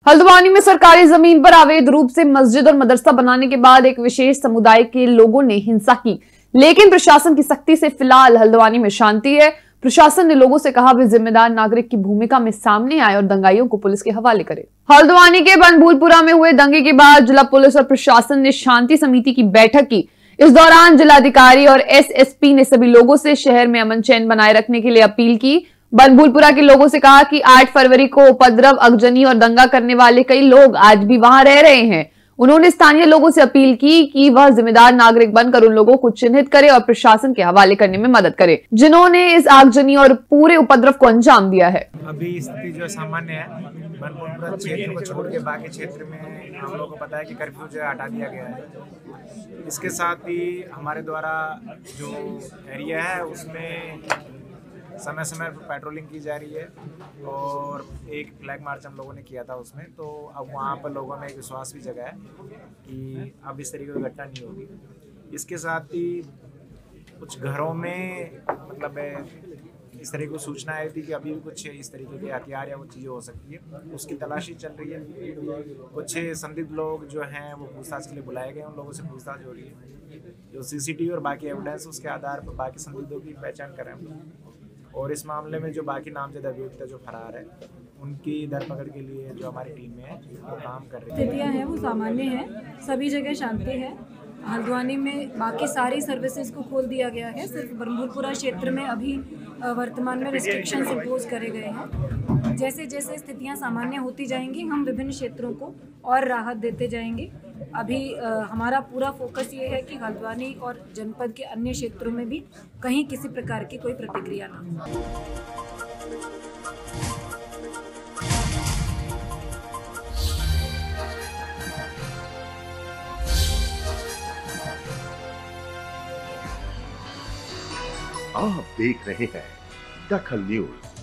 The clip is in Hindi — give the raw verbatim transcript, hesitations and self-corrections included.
हल्द्वानी में सरकारी जमीन पर अवैध रूप से मस्जिद और मदरसा बनाने के बाद एक विशेष समुदाय के लोगों ने हिंसा की, लेकिन प्रशासन की सख्ती से फिलहाल हल्द्वानी में शांति है। प्रशासन ने लोगों से कहा वे जिम्मेदार नागरिक की भूमिका में सामने आए और दंगाइयों को पुलिस के हवाले करे। हल्द्वानी के बनभूलपुरा में हुए दंगे के बाद जिला पुलिस और प्रशासन ने शांति समिति की बैठक की। इस दौरान जिलाधिकारी और एसएसपी ने सभी लोगों से शहर में अमन चैन बनाए रखने के लिए अपील की। बनभूलपुरा के लोगों से कहा कि आठ फरवरी को उपद्रव, अगजनी और दंगा करने वाले कई लोग आज भी वहां रह रहे हैं। उन्होंने स्थानीय लोगों से अपील की कि वह जिम्मेदार नागरिक बनकर उन लोगों को चिन्हित करे और प्रशासन के हवाले करने में मदद करे, जिन्होंने इस आगजनी और पूरे उपद्रव को अंजाम दिया है। अभी स्थिति जो सामान्य है, बनभूलपुरा क्षेत्र को छोड़ के बाकी क्षेत्र में हम लोगों को पता है कि कर्फ्यू जो है हटा दिया गया है। इसके साथ ही हमारे द्वारा जो एरिया है उसमें समय समय पर पेट्रोलिंग की जा रही है और एक फ्लैग मार्च हम लोगों ने किया था उसमें। तो अब वहाँ पर लोगों में एक विश्वास भी जगा है कि अब इस तरीके की घटना नहीं होगी। इसके साथ ही कुछ घरों में मतलब इस तरीके की सूचना आई थी कि अभी भी कुछ इस तरीके के हथियार या वो चीज़ें हो सकती है, उसकी तलाशी चल रही है। कुछ संदिग्ध लोग जो हैं वो पूछताछ के लिए बुलाए गए, उन लोगों से पूछताछ हो रही है। जो सीसीटीवी और बाकी एविडेंस उसके आधार पर बाकी संदिग्धों की पहचान करें हम लोग। और इस मामले में जो बाकी नामजद अभियुक्त जो फरार है उनकी धरपकड़ के लिए जो हमारी टीम है वो काम कर रही है। स्थितियाँ हैं वो सामान्य है, सभी जगह शांति है। हल्द्वानी में बाकी सारी सर्विसेज को खोल दिया गया है, सिर्फ बनभूलपुरा क्षेत्र में अभी वर्तमान में रिस्ट्रिक्शंस इम्पोज करे गए हैं। जैसे जैसे स्थितियाँ सामान्य होती जाएंगी हम विभिन्न क्षेत्रों को और राहत देते जाएंगे। अभी आ, हमारा पूरा फोकस ये है कि हल्द्वानी और जनपद के अन्य क्षेत्रों में भी कहीं किसी प्रकार की कोई प्रतिक्रिया ना हो। आप देख रहे हैं दखल न्यूज।